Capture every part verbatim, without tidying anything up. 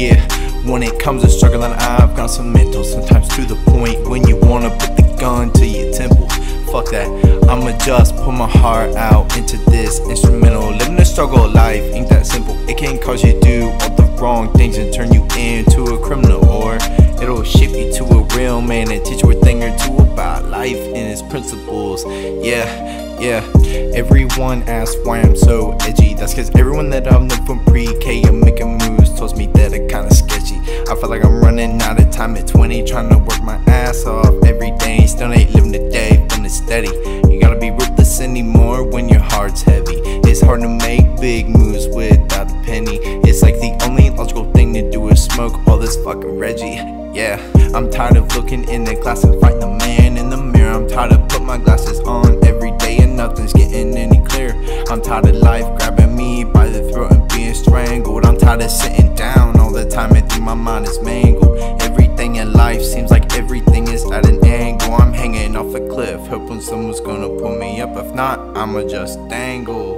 Yeah, when it comes to struggling, I've got some mental, sometimes to the point when you wanna put the gun to your temple. Fuck that, I'ma just put my heart out into this instrumental. Living a struggle life ain't that simple. It can cause you to do all the wrong things and turn you into a criminal, or it'll shape you to a real man and teach you a thing or two about life and its principles. Yeah, yeah. Everyone asks why I'm so edgy. That's cause everyone that I've known from pre-K and making moves tells me that I'm kinda sketchy. I feel like I'm running out of time at twenty, trying to work my ass off every day. Still ain't living the day, feeling steady. You gotta be ruthless anymore when your heart's heavy. It's hard to make big moves without a penny. It's like the only logical thing to do is smoke all this fucking Reggie. Yeah, I'm tired of looking in the glass and fighting the man in the mirror. I'm tired of putting my glasses on every day and nothing's getting any clearer. I'm tired of life grabbing me by the throat and being strangled. I'm tired of sitting down all the time and think my mind is mangled. Everything in life seems like everything is at an angle. I'm hanging off a cliff, hoping someone's gonna pull me up. If not, I'ma just dangle.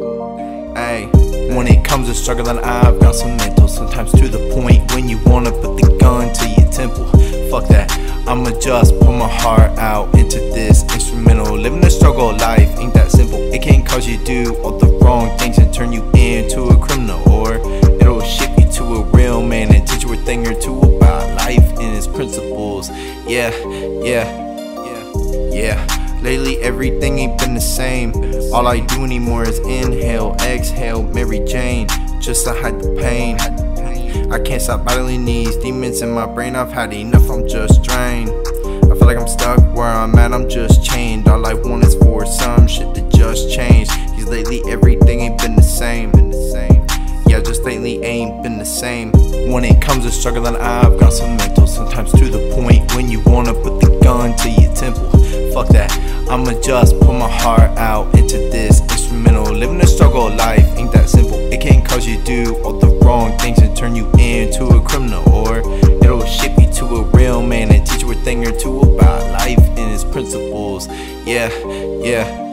Ay, when it comes to struggling, I've got some mental, sometimes to the point when you wanna put the gun to your temple. Fuck that, I'ma just put my heart out into this instrumental. Living a struggle life ain't that simple. It can cause you to do all the wrong things and turn you into a criminal, or it'll shape you to a real man and teach you a thing or two about life and its principles. Yeah, yeah, yeah, yeah. Lately everything ain't been the same. All I do anymore is inhale, exhale, Mary Jane, just to hide the pain. I can't stop battling these demons in my brain. I've had enough, I'm just drained. I feel like I'm stuck where I'm at, I'm just chained. All I want is for some shit to just change. Cause lately everything ain't been the same. Yeah, just lately ain't been the same. When it comes to struggling, I've got some mental, sometimes to the point when you wanna put the gun to your temple. Fuck that, I'ma just put my heart out into this instrumental. Living a struggle life ain't that simple. It can cause you to do all the wrong things and turn you into a criminal, or it'll shape you to a real man and teach you a thing or two about life and its principles. Yeah, yeah.